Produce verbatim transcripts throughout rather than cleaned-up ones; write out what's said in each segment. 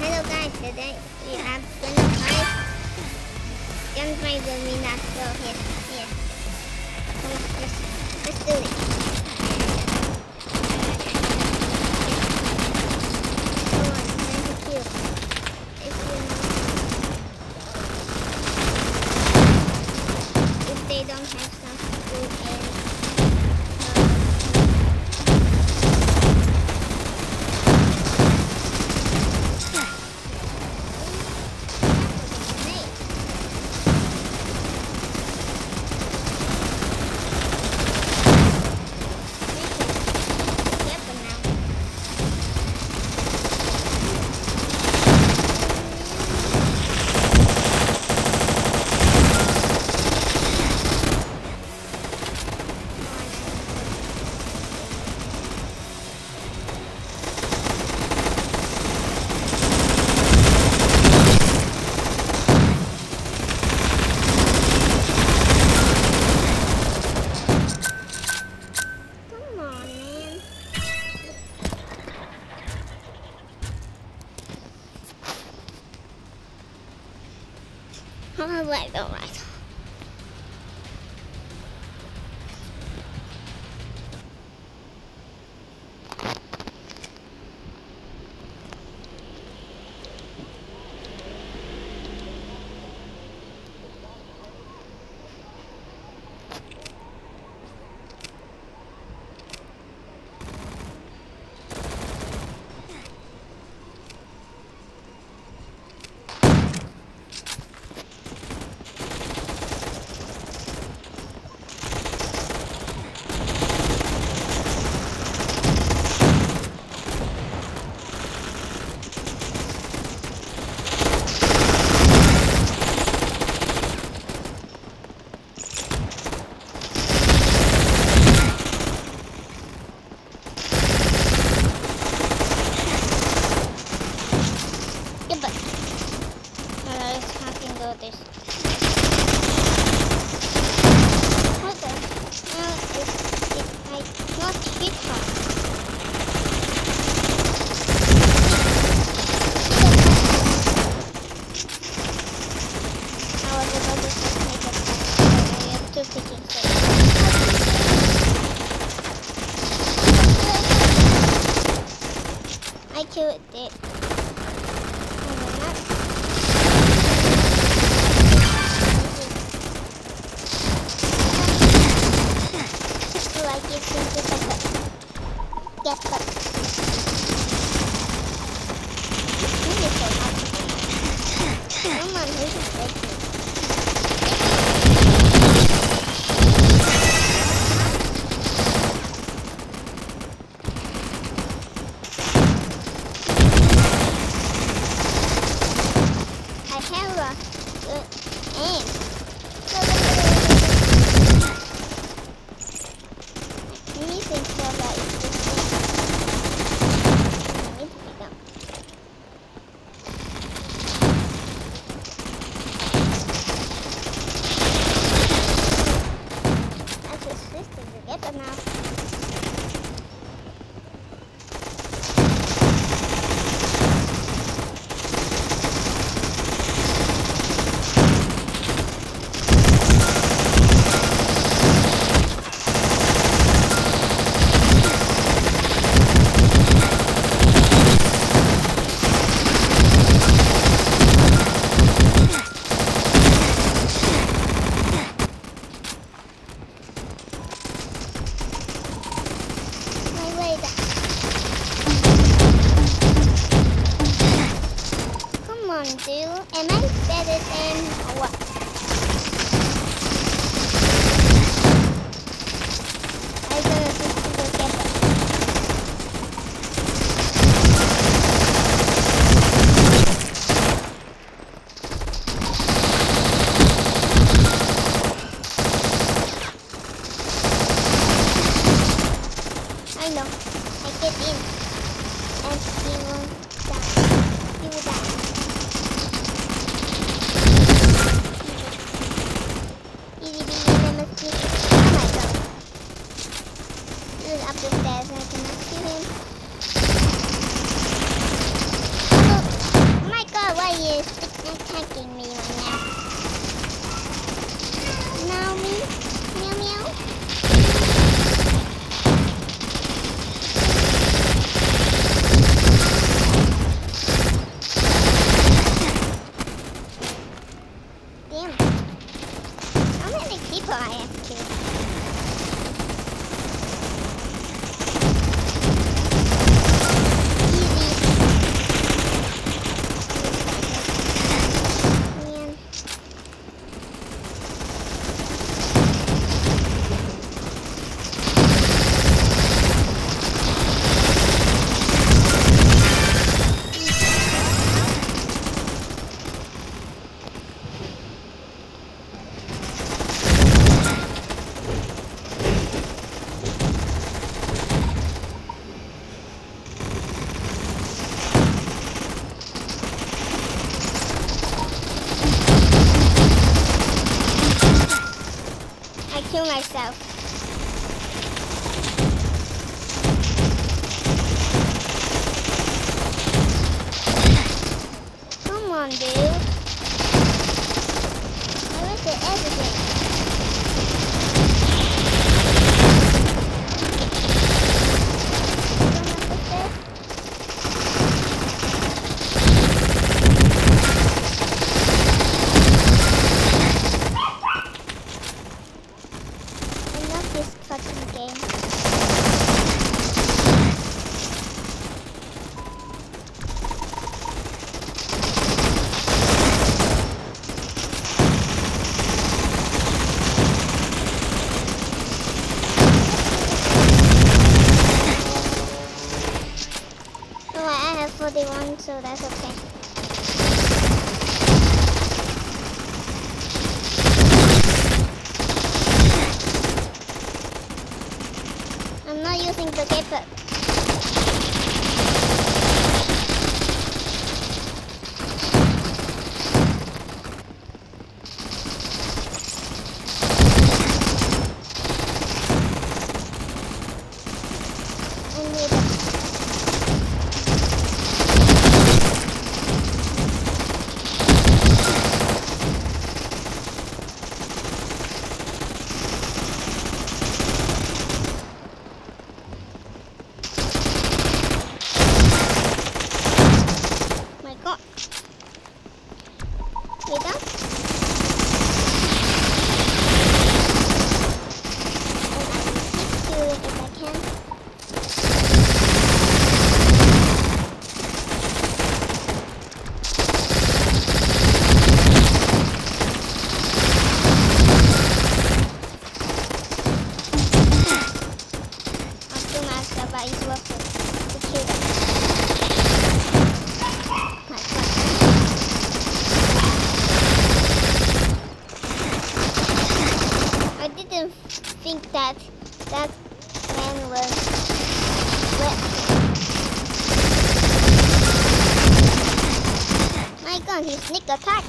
Hello guys, today we are gonna play Gunfight Arena. So here, here. So let's, let's do it. Come on, time to kill. If you know, if they don't have some food and alright, alright. I killed it. Like it's into the cup. Get cup. Come on, who's expecting? Do am I better than what? I'm gonna just go get them. I know. I get in, and he won't die. He will die. kill myself. Come on, dude. Where is it? Everything. forty-one, so that's okay. I'm not using the paper. Think that that man was wet. My God, he sneak attack.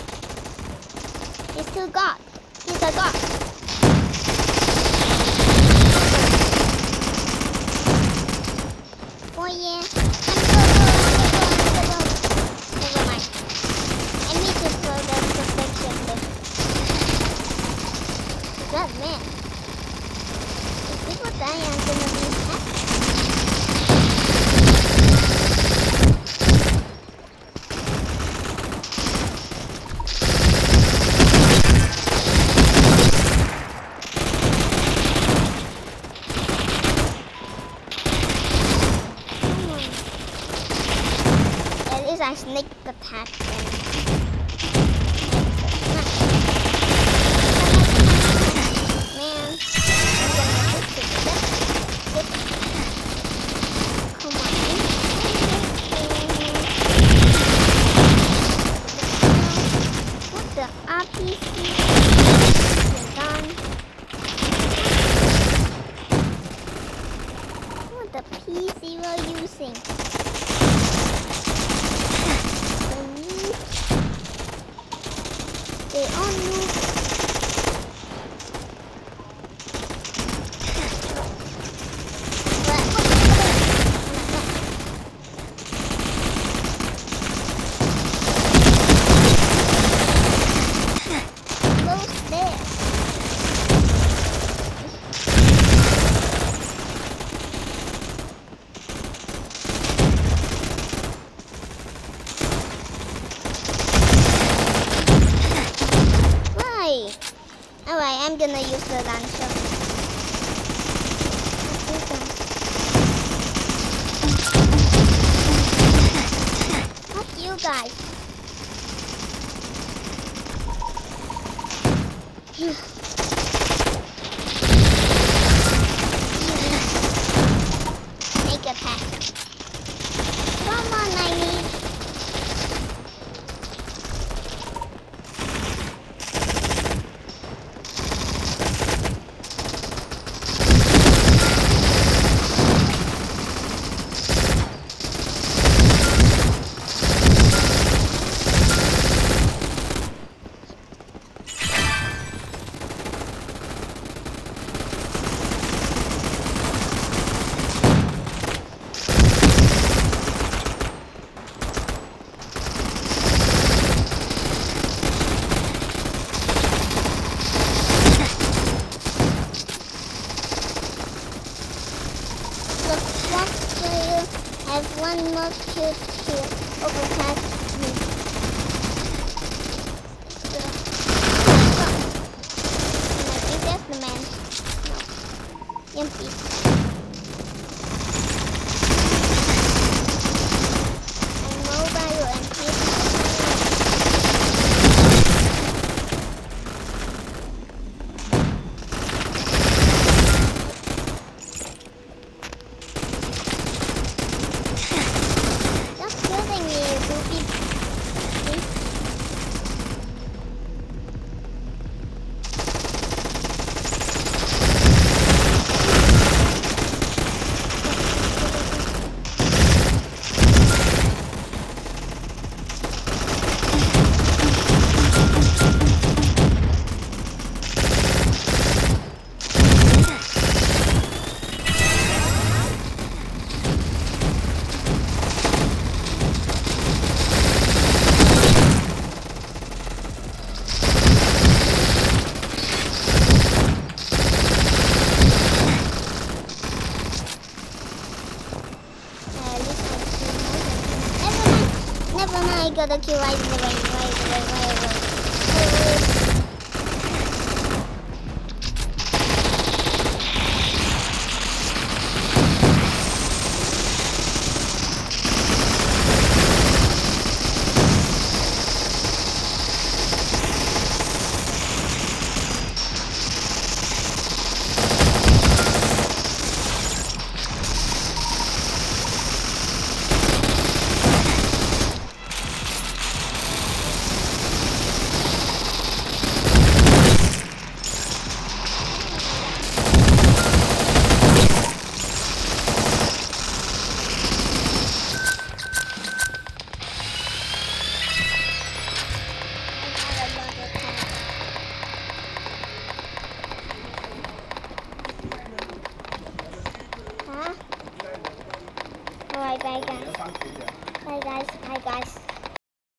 He's still God. He's a God. Oh yeah. Never mind. I need to throw that protection there. That man. People die, I'm gonna be happy. Hmm. At least I sneak attack them. I'm gonna use the launcher. Fuck you guys. Make attack. Come on, I need. should kill overpass me. So, and I think that's the man. No. Empty. I'm mobile and hit. Stop killing me, you goofy. Please. Never mind, I got a kill right away, right away, right away.